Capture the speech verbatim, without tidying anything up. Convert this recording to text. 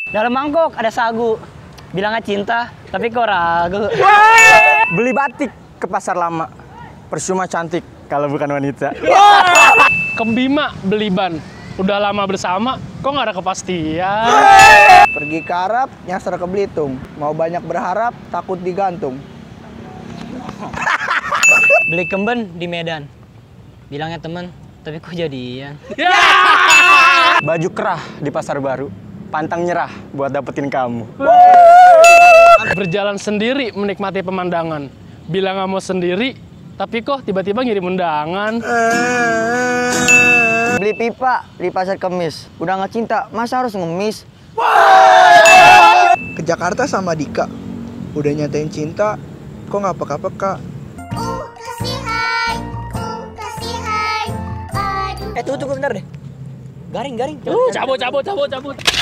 Dalam mangkok ada sagu. Bilangnya cinta, tapi kok ragu. Beli batik ke pasar lama. Percuma cantik kalau bukan wanita. Ke Bima beli ban. Udah lama bersama, kok nggak ada kepastian? Pergi ke Arab, nyasar ke Belitung. Mau banyak berharap, takut digantung. Beli kemben di Medan. Bilangnya temen, tapi kok jadian. Baju kerah di pasar baru. Pantang nyerah buat dapetin kamu. Berjalan sendiri menikmati pemandangan. Bilang nggak mau sendiri, tapi kok tiba-tiba ngirim undangan. Beli pipa di pasar Kemis. Udah nggak cinta, masa harus ngemis? Ke Jakarta sama Dika. Udah nyatain cinta, kok nggak peka-peka? Eh tunggu tunggu bentar deh. Garing garing. Uh, cabut cabut cabut cabut.